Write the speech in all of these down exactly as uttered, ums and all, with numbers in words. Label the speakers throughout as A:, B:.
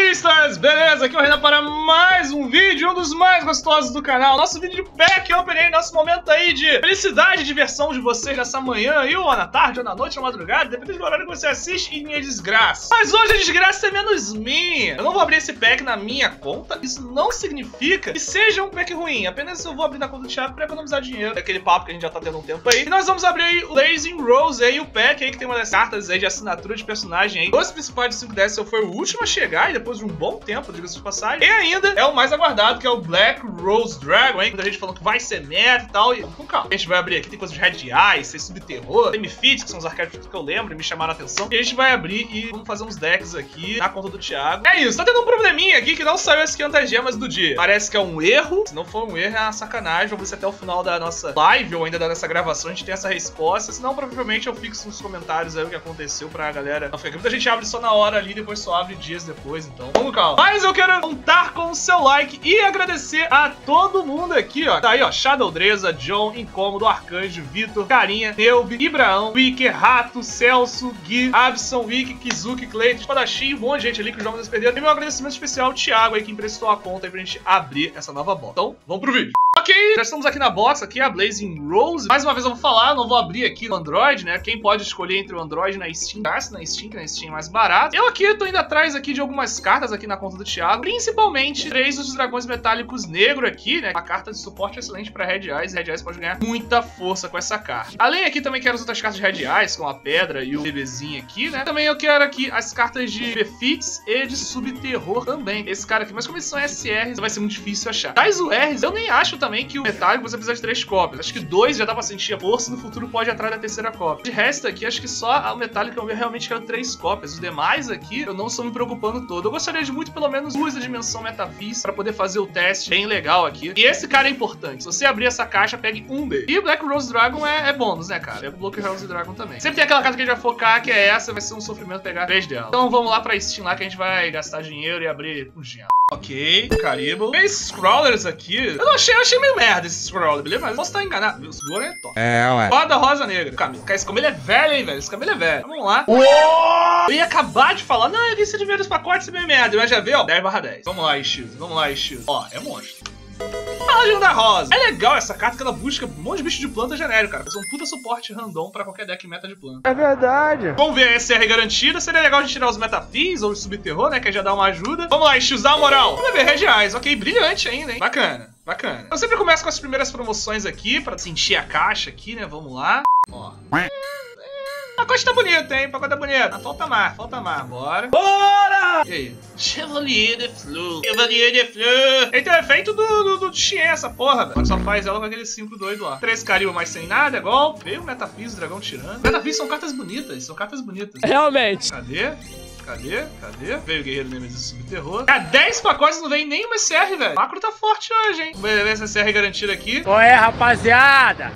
A: Sisters, beleza? Aqui é o Renan para mais um vídeo, um dos mais gostosos do canal. Nosso vídeo de pack opening, nosso momento aí de felicidade e diversão de vocês nessa manhã, aí, ou na tarde, ou na noite, ou na madrugada, dependendo do horário que você assiste e minha desgraça. Mas hoje a desgraça é menos minha. Eu não vou abrir esse pack na minha conta, isso não significa que seja um pack ruim, apenas eu vou abrir na conta do Thiago para economizar dinheiro. É aquele papo que a gente já tá tendo um tempo aí. E nós vamos abrir aí o Blazing Rose aí, o pack aí que tem uma das cartas aí de assinatura de personagem aí. Os principais de cinco dez foi o último a chegar e depois de um bom tempo, diga-se de passagem. E ainda é o mais aguardado, que é o Black Rose Dragon, hein? Muita gente falando que vai ser meta e tal. E vamos com calma. A gente vai abrir aqui, tem coisas de Red Eyes, tem Subterror, tem Mifits, que são os arquétipos que eu lembro e me chamaram a atenção. E a gente vai abrir e vamos fazer uns decks aqui na conta do Thiago. É isso, tá tendo um probleminha aqui que não saiu as quinhentas gemas do dia. Parece que é um erro. Se não for um erro, é uma sacanagem. Vamos ver se até o final da nossa live ou ainda da nossa gravação a gente tem essa resposta. Senão, provavelmente eu fixo nos comentários aí o que aconteceu pra galera. Não fica. Muita gente abre só na hora ali, depois só abre dias depois, então vamos calma. Mas eu quero contar com o seu like e agradecer a todo mundo aqui, ó. Tá aí, ó, Shadowdreza, John, Incômodo, Arcanjo, Vitor, Carinha, Neube, Ibraão, Wicker, Rato, Celso, Gui, Abson, Wiki, Kizuki, Cleiton, Espadachim, um monte de gente ali que os jogos perderam. E meu agradecimento especial ao Thiago aí que emprestou a conta aí pra gente abrir essa nova box. Então, vamos pro vídeo. Ok, já estamos aqui na box, aqui a Blazing Rose. Mais uma vez eu vou falar, não vou abrir aqui no Android, né? Quem pode escolher entre o Android e na Steam, gasta na Steam, que na Steam é mais barato. Eu aqui tô indo atrás aqui de algumas cartas aqui na conta do Thiago, principalmente três dos dragões metálicos negro aqui, né? Uma carta de suporte excelente pra Red Eyes, Red Eyes pode ganhar muita força com essa carta. Além aqui também quero as outras cartas de Red Eyes, com a pedra e o bebezinho aqui, né? Também eu quero aqui as cartas de Mefits e de Subterror também. Esse cara aqui, mas como eles são S Rs, vai ser muito difícil achar. Tais U Rs, eu nem acho também que o metálico você precisa de três cópias. Acho que dois já dá pra sentir a força e no futuro pode ir atrás da terceira cópia. De resto aqui, acho que só o metálico eu realmente quero três cópias. Os demais aqui, eu não estou me preocupando todo. Eu gostaria de muito, pelo menos, duas da dimensão metafísica pra poder fazer o teste bem legal aqui. E esse cara é importante. Se você abrir essa caixa, pegue um dele. E o Black Rose Dragon é, é bônus, né, cara? É o Black Rose Dragon também. Sempre tem aquela carta que a gente vai focar, que é essa. Vai ser um sofrimento pegar três dela. Então vamos lá pra Steam lá, que a gente vai gastar dinheiro e abrir um gem. Ok, Caribo. Tem esses crawlers aqui. Eu não achei, eu achei meio merda esse scroller, beleza? Mas eu posso estar enganado. Esse scroller é top. É, ué. Roda rosa negra. Camilo. Esse camelo é velho, hein, velho? Esse camelo é velho. Vamos lá. Uou! Eu ia acabar de falar, não, eu quis de ver os pacotes e meio merda. Mas já vê, ó, dez barra dez. Vamos lá, Shield. Vamos lá, Shield. Ó, é monstro. Paladino da Rosa. É legal essa carta que ela busca um monte de bicho de planta genérico, cara. É um puta suporte random pra qualquer deck meta de planta.
B: É verdade.
A: Vamos ver a S R garantida. Seria legal a gente tirar os metafis ou os subterror, né? Que já dá uma ajuda. Vamos lá, X, dá uma moral. Vamos ver, Red Eyes. Ok, brilhante ainda, hein? Bacana, bacana. Eu sempre começo com as primeiras promoções aqui pra sentir a caixa aqui, né? Vamos lá. Ó. O pacote tá bonito, hein? O pacote tá bonito. Ah, falta mais, falta mais. Bora. Bora! E aí? Chevalier de Fleur. Chevalier de Fleur. Ele tem o efeito do, do, do Tien, essa porra, velho. Só faz ela com aquele cinco doido lá. Três Caribo, mas sem nada, é golpe. Veio o Metafis, o dragão tirando. Metafis são cartas bonitas, são cartas bonitas.
B: Realmente.
A: Cadê? Cadê? Cadê? Veio o Guerreiro Nemesis Subterror. Cara, dez pacotes não vem nem uma S R, velho. O macro tá forte hoje, hein? Vamos ver essa S R garantida aqui.
B: Qual é, rapaziada?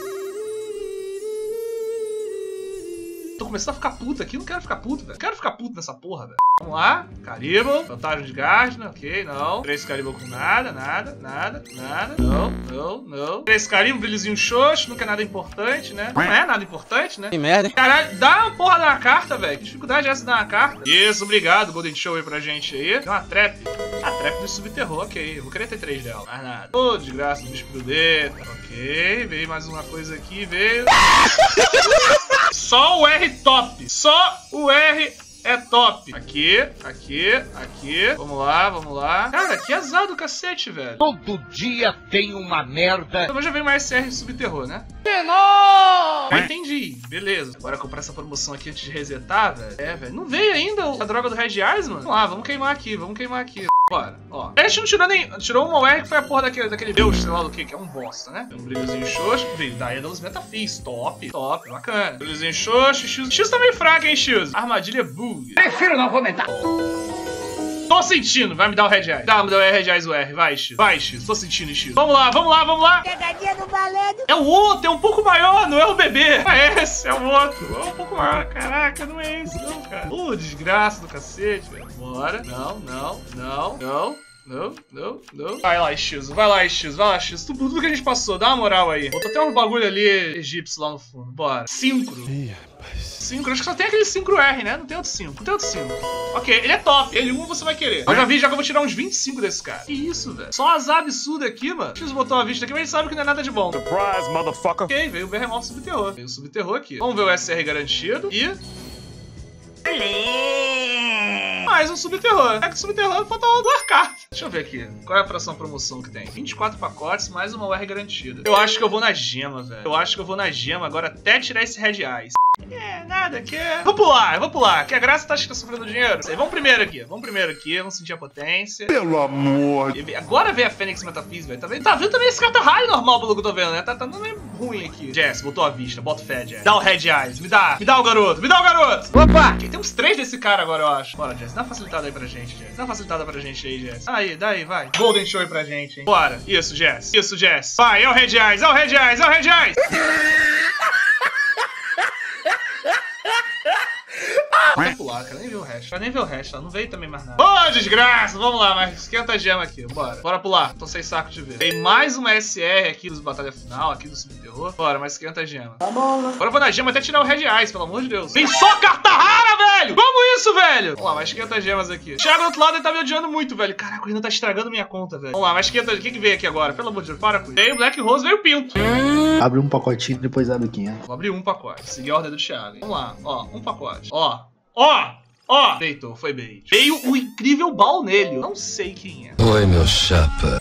A: Tô começando a ficar puto aqui, não quero ficar puto, velho. Quero ficar puto nessa porra, velho. Vamos lá. Caribo. Fantasma de Gardner, ok, não. Três Caribo com nada, nada, nada, nada. Não, não, não. Três Caribo, brilhozinho xoxo, nunca é nada importante, né? Não é nada importante, né?
B: Que merda, hein?
A: Caralho, dá uma porra da carta, velho. Que dificuldade é essa de dar uma carta? Isso, obrigado, Golden Show aí pra gente aí. Tem uma trap. A trap do Subterror, ok. Eu vou querer ter três dela. Mais nada. Ô, oh, desgraça do bicho prudeta. Ok, veio mais uma coisa aqui, veio. Só o R top. Só o R é top. Aqui, aqui, aqui. Vamos lá, vamos lá. Cara, que azar do cacete, velho.
C: Todo dia tem uma merda.
A: Então já vem mais S R Subterror, né? Não! Eu entendi. Beleza. Bora comprar essa promoção aqui antes de resetar, velho. É, velho. Não veio ainda a droga do Red Eyes, mano? Vamos lá, vamos queimar aqui, vamos queimar aqui. Bora, ó. A gente não tirou nem... Tirou uma U R que foi a porra daquele, daquele Deus, sei lá do que, que é um bosta, né? Tem um brilhozinho xoxo. Veio daí dos Metafis. Top, top, bacana. Brilhozinho xoxo, X. X tá meio fraco, hein, X? Armadilha bug.
C: Prefiro não comentar.
A: Tô sentindo. Vai me dar o Red Eyes. Dá, me dá o Red Eyes U R. Vai, X. Vai, X. Tô sentindo, X. Vamos lá, vamos lá, vamos lá.
D: Pegadinha do baleno.
A: É o outro, é um pouco maior, não é o bebê. É esse, é o outro. É um pouco maior. Caraca, não é esse, não, cara. Ô, uh, desgraça do cacete, velho. Bora. Não, não, não, não. não, não, não. Vai lá, X, vai lá, X, vai lá, X. Tudo, tudo que a gente passou, dá uma moral aí. Botou até um bagulho ali egípcio lá no fundo. Bora. Syncro.
B: Ih, rapaz.
A: Syncro, acho que só tem aquele Syncro R, né? Não tem outro Syncro, não tem outro Syncro. Ok, ele é top. Ele um você vai querer. Eu já vi, já que eu vou tirar uns vinte e cinco desse cara. Que isso, velho? Só azar absurdo aqui, mano. X botou a vista aqui, mas a gente sabe que não é nada de bom.
B: Surprise, motherfucker.
A: Ok, veio o Behemoth Subterror. Veio o Subterror aqui. Vamos ver o S R garantido e... mais um Subterror. É que o Subterror falta duas cartas. Deixa eu ver aqui. Qual é a fração promoção que tem? vinte e quatro pacotes, mais uma U R garantida. Eu acho que eu vou na gema, velho. Eu acho que eu vou na gema agora até tirar esse Red Eyes. É, nada, que é... Vou pular, eu vou pular. Que a graça tá, tá sofrendo dinheiro. Sei, vamos primeiro aqui. Vamos primeiro aqui, vamos sentir a potência.
B: Pelo amor.
A: E agora vem a Fênix Metaphysics, velho. Tá vendo? Tá vendo também esse cara tá raio normal pelo que eu tô vendo, né? Tá, tá meio ruim aqui. Jess, botou a vista. Bota fé, Jess. Dá o Red Eyes. Me dá. Me dá o garoto. Me dá o garoto.
B: Opa!
A: Okay, tem uns três desse cara agora, eu acho. Bora, Jess. Dá uma facilitada aí pra gente, Jess. Dá uma facilitada pra gente aí, Jess. Aí, daí, vai. Golden Show aí pra gente, hein. Bora. Isso, Jess. Isso, Jess. Vai, é o Red Eyes. É o Red Eyes. É o Red Eyes. Vou pular, cara. Nem ver o resto. Vai nem ver o resto, ó. Não veio também mais nada. Ô, oh, desgraça! Vamos lá, mas esquenta a gema aqui. Bora. Bora pular. Tô sem saco de ver. Tem mais uma S R aqui dos Batalha Final, aqui do Subterror. Bora, mas esquenta a gema. Tá bom, né? Agora eu vou na gema até tirar o Red Eyes, pelo amor de Deus. Vem só carta rara, velho! Como isso, velho? Vamos lá, mas esquenta as gemas aqui. Thiago do outro lado ele tá me odiando muito, velho. Caraca, ele ainda tá estragando minha conta, velho. Vamos lá, mas esquenta. O que que veio aqui agora? Pelo amor de Deus, para com isso. Veio o Black Rose, veio o Pinto.
D: Hum. Abre um pacotinho e depois abre quinhentos.
A: Vou abrir um pacote. Seguir a ordem do Thiago, hein? Vamos lá, ó. Um pacote. Ó. Ó! Ó! Deitou, foi bait. Veio o incrível Balnelio. Não sei quem é.
E: Oi, meu chapa.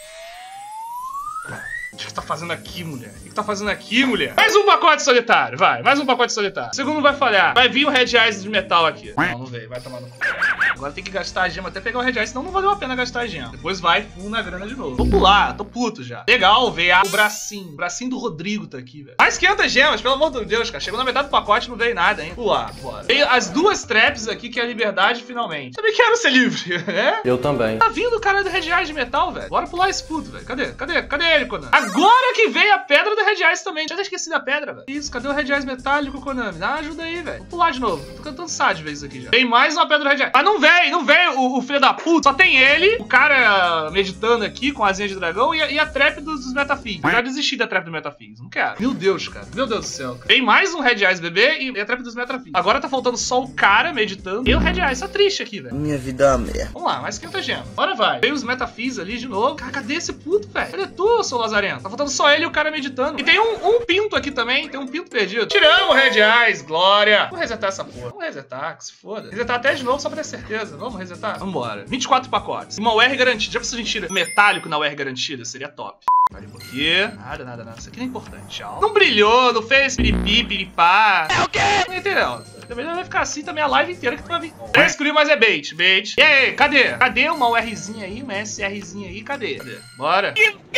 A: O que que tá fazendo aqui, mulher? O que que tá fazendo aqui, mulher? Mais um pacote solitário, vai. Mais um pacote solitário. O segundo vai falhar. Vai vir o Red Eyes de metal aqui. Não, não veio. Vai tomar no cu. Agora tem que gastar a gema até pegar o Red Eyes, senão não valeu a pena gastar a gema. Depois vai full na grana de novo. Vou pular, tô puto já. Legal, veio o bracinho. O bracinho do Rodrigo tá aqui, velho. Mais quinhentas gemas, pelo amor de Deus, cara. Chegou na metade do pacote e não veio nada, hein. Pular, bora. Veio as duas traps aqui, que é a liberdade, finalmente. Também quero ser livre, né?
E: Eu também.
A: Tá vindo o cara do Red Eyes de metal, velho. Bora pular esse puto, velho. Cadê? Cadê? Cadê ele, Conan? Agora que veio a pedra do Red Eyes também. Já tinha esquecido a pedra, velho. Isso, cadê o Red Eyes metálico, Konami? Dá uma ajuda aí, velho. Vou pular de novo. Tô cantando sad vezes aqui já. Tem mais uma pedra do Red Eyes. Mas não veio, não veio o, o filho da puta. Só tem ele, o cara meditando aqui com a asinha de dragão e a, e a trap dos, dos Metaphysics. Eu já desisti da trap do Metaphysics. Não quero. Meu Deus, cara. Meu Deus do céu, cara. Tem mais um Red Eyes bebê e a trap dos Metaphysics. Agora tá faltando só o cara meditando e o Red Eyes. Tá triste aqui, velho.
D: Minha vida é uma merda.
A: Vamos lá, mais quinhentas gemas. Bora, vai. Veio os Metaphysics ali de novo. Cara, cadê esse puto, velho? Cadê tu, seu lazarento? Tá faltando só ele e o cara meditando. E tem um, um pinto aqui também. Tem um pinto perdido. Tiramos o Red Eyes, glória. Vamos resetar essa porra. Vamos resetar, que se foda. Resetar até de novo só pra ter certeza. Vamos resetar? Vambora. vinte e quatro pacotes. Uma U R garantida. Já precisa de tira metálico na U R garantida? Seria top. Carimbo aqui. Nada, nada, nada. Isso aqui não é importante. Tchau. Não brilhou, não fez piripi, piripá. É o quê? Não entendeu. Também vai ficar assim também a live inteira que tu vai vir. três escolhi, mas é bait, bait. E aí, cadê? Cadê uma URzinha aí, uma SRzinha aí? Cadê? Cadê? Bora.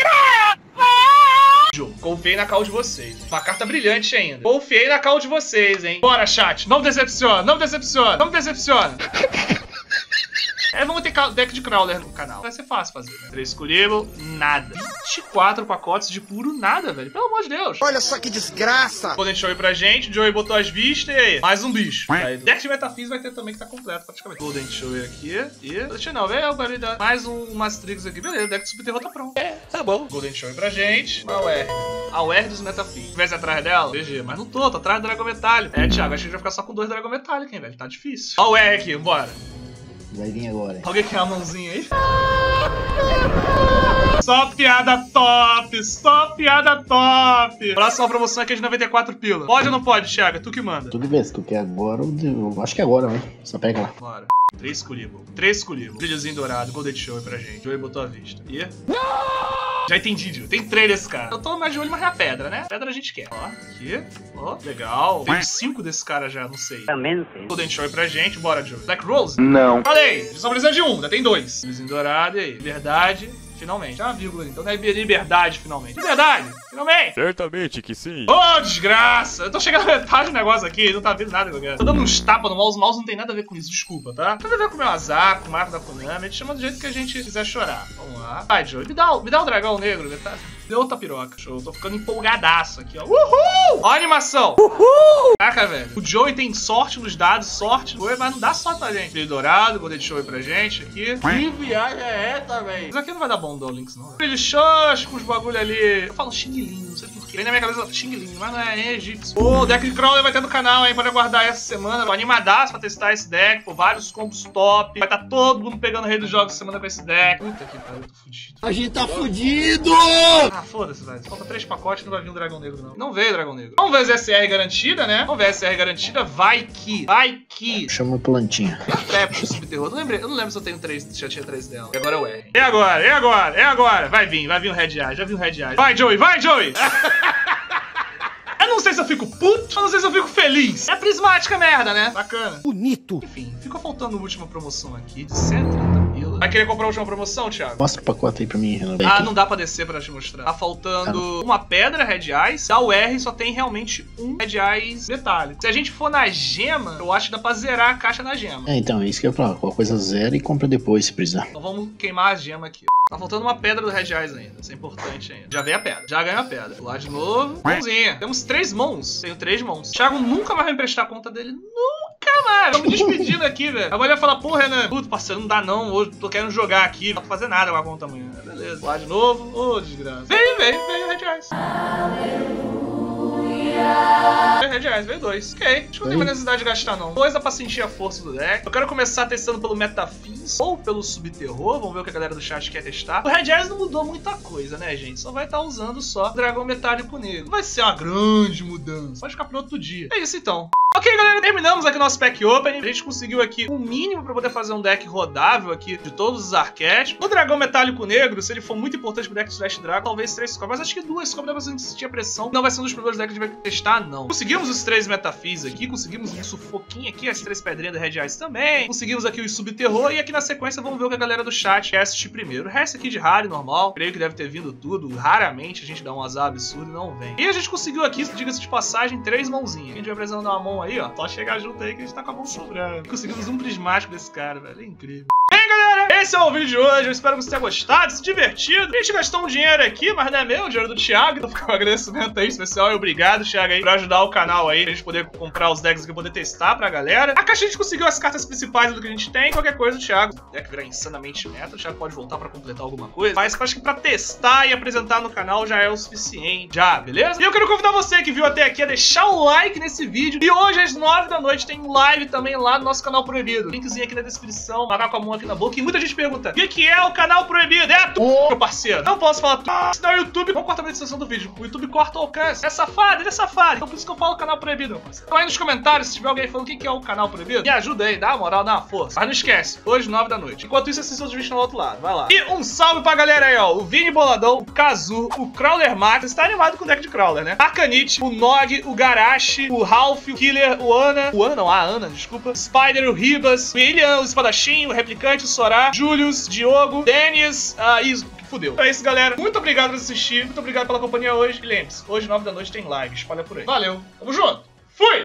A: Confiei na call de vocês. Uma carta brilhante ainda. Confiei na call de vocês, hein. Bora, chat. Não me decepciona, não me decepciona, não me decepciona. É, vamos ter deck de Crawler no canal. Vai ser fácil fazer, né? três escolhível, nada. vinte e quatro pacotes de puro nada, velho. Pelo amor de Deus.
D: Olha só que desgraça.
A: Podem show aí pra gente. O Joey botou as vistas e aí? Mais um bicho. Aí, deck de Metaphysics vai ter também que tá completo praticamente. Golden Show aqui. E... Deixa não, velho. Mais um Mastrix aqui. Beleza, o deck de Subterror tá pronto. É, tá bom. Golden Show aí pra gente. A U R. A U R dos Metaphysics. Se tivesse atrás dela, G G. Mas não tô, tô atrás do Dragão Metálico. É, Thiago, acho que a gente vai ficar só com dois Dragão Metálico, hein, velho. Tá difícil. A U R aqui, bora.
D: Vai vir agora.
A: Alguém quer a mãozinha aí? Só piada top, só piada top. Próxima promoção aqui é de noventa e quatro pila. Pode ou não pode, Thiago? É tu que manda.
D: Tudo bem, se tu quer agora, eu acho que é agora, né? Só pega lá.
A: Bora. Três escolhível. Três escolhível. Brilhozinho dourado, Golden Show aí pra gente. Joey botou a vista. E... já entendi, Gil. Tem três desse cara. Eu tô mais de olho, mas é a pedra, né? Pedra a gente quer. Ó, aqui. Ó, legal. Tem cinco desse cara já, não sei.
B: Também não sei.
A: Golden Show aí pra gente. Bora, Joey. Black Rose?
E: Não.
A: Falei. Só precisa de um. Ainda tem dois. Brilhozinho dourado e aí. Verdade. Finalmente. Ah, uma vírgula então. Não é liberdade, finalmente. Liberdade! Finalmente!
B: Certamente que sim.
A: Ô, oh, desgraça! Eu tô chegando na metade do negócio aqui, não tá vendo nada que eu quero. Tô dando uns tapas no mouse, o mouse não tem nada a ver com isso, desculpa, tá? Não tem nada a ver com o meu azar, com o marco da Konami, a gente chama do jeito que a gente quiser chorar. Vamos lá. Vai, Joey, me dá, me dá o dragão negro, tá? Deu outra piroca. Show. Tô ficando empolgadaço aqui, ó. Uhul! Ó a animação. Uhul! Caraca, velho. O Joey tem sorte nos dados, sorte. Mas não dá sorte pra gente. Brilho dourado, Golden Show aí pra gente aqui.
C: Que viagem é essa, velho?
A: Isso aqui não vai dar bom do Lynx, não. Brilho xoxo com os bagulho ali. Eu falo Xing Ling, não sei porquê. Vem na minha cabeça Xing Ling, mas não é, é egípcio. Pô, o deck de Crawler vai ter no canal, hein? Pode aguardar essa semana. Tô animadaço pra testar esse deck. Pô, vários combos top. Vai tá todo mundo pegando o rei dos jogos essa semana com esse deck. Puta que pariu, eu tô fudido.
C: A gente tá fudido!
A: Ah, foda-se, velho. Falta três pacotes e não vai vir um Dragão Negro, não. Não veio Dragão Negro. Vamos ver as S R garantida, né? Vamos ver a S R garantida. Vai que. Vai que.
D: Chama plantinha.
A: É, pro Subterror. Eu não, lembrei, eu não lembro se eu tenho três, se já tinha três dela. E agora é o R. E agora? E agora? E agora? Vai vir, vai vir um Red Eye. Já vi um Red Eye. Vai, Joey, vai, Joey! Eu não sei se eu fico puto, eu não sei se eu fico feliz. É prismática merda, né? Bacana.
C: Bonito.
A: Enfim, ficou faltando a última promoção aqui de cento e trinta pila. Vai querer comprar a última promoção, Thiago?
D: Mostra o pacote aí pra mim, Renan.
A: Ah, não dá pra descer pra te mostrar. Tá faltando uma pedra Red Eyes. Da U R só tem realmente um Red Eyes metálico. Se a gente for na gema, eu acho que dá pra zerar a caixa na gema.
D: É, então, é isso que eu ia falar. Qualquer coisa zero e compra depois se precisar.
A: Então vamos queimar a gema aqui. Tá faltando uma pedra do Red Eyes ainda. Isso é importante ainda. Já veio a pedra. Já ganhou a pedra. Lá de novo. Mãozinha. Temos três mãos. Tenho três mãos. Thiago nunca mais vai emprestar a conta dele. Nunca mais. Tô me despedindo aqui, velho. A mulher fala, pô, Renan. Puta, parceiro, não dá não. Hoje tô querendo jogar aqui. Não dá pra fazer nada com a conta amanhã. Beleza. Lá de novo. Ô, oh, desgraça. Vem, vem, vem, Red Eyes. Red Eyes, veio dois. Ok. Acho que não tem mais necessidade de gastar, não. Coisa pra sentir a força do deck. Eu quero começar testando pelo Metafis ou pelo Subterror. Vamos ver o que a galera do chat quer testar. O Red Eyes não mudou muita coisa, né, gente? Só vai estar usando só o Dragão Metálico Negro. Não vai ser uma grande mudança. Pode ficar pro outro dia. É isso, então. Ok, galera, terminamos aqui nosso pack opening. A gente conseguiu aqui o mínimo pra poder fazer um deck rodável aqui de todos os arquétipos. O Dragão Metálico Negro, se ele for muito importante pro deck Slash Dragon, talvez três scores. Mas acho que duas scores dá pra sentir a pressão. Não vai ser um dos primeiros decks que a gente vai testar, não. Conseguimos os três Metafis aqui, conseguimos um sufoquinho aqui, as três pedrinhas do Red Eyes também. Conseguimos aqui o Subterror e aqui na sequência vamos ver o que a galera do chat quer assistir primeiro. O resto aqui de raro e normal, creio que deve ter vindo tudo. Raramente a gente dá um azar absurdo e não vem. E a gente conseguiu aqui, diga-se de passagem, três mãozinhas. A gente vai apresentando uma mão aí, ó. Só chegar junto aí que a gente tá com a mão sobrando. Conseguimos um prismático desse cara, velho. É incrível. Bem, galera, esse é o vídeo de hoje. Eu espero que você tenha gostado, se divertido. A gente gastou um dinheiro aqui, mas não é meu, o dinheiro do Thiago. Então fica um agradecimento aí especial e obrigado, Thiago, aí, pra ajudar o canal aí, pra gente poder comprar os decks aqui, poder testar pra galera. A caixa a gente conseguiu as cartas principais do que a gente tem. Qualquer coisa, o Thiago, o deck virar insanamente meta, o Thiago pode voltar pra completar alguma coisa. Mas acho que pra testar e apresentar no canal já é o suficiente, já, beleza? E eu quero convidar você que viu até aqui a deixar um like nesse vídeo. E hoje, às nove da noite, tem live também lá no nosso canal Proibido. Linkzinho aqui na descrição, marcar com a mão aqui na boca. E muita gente pergunta, o que, que é o canal Proibido? É tu, meu parceiro. Não posso falar tu, senão o YouTube não corta a descrição do vídeo. O YouTube corta o alcance. É safado, ele é safado. Então por isso que eu falo canal Proibido, meu parceiro. Então aí nos comentários, se tiver alguém falando o que, que é o canal Proibido, me ajuda aí, dá uma moral, dá uma força. Mas não esquece, hoje, nove da noite. Enquanto isso, assista os vídeos no outro lado. Vai lá. E um salve pra galera aí, ó. O Vini Boladão, o Kazu, o Crawler Max. Você tá animado com o deck de Crawler, né? Arcanite, o Nog, o Garashi, o Ralph, o Killer, o Ana. O Ana não, a Ana, desculpa. Spider, o Ribas, o William, o Espadachim, o Replicante, o Sorá, Julius, Diogo, Denis, ah, isso. Fudeu. Então é isso, galera. Muito obrigado por assistir. Muito obrigado pela companhia hoje. E lembre-se, hoje, nove da noite, tem live. Espalha por aí. Valeu. Tamo junto. Fui!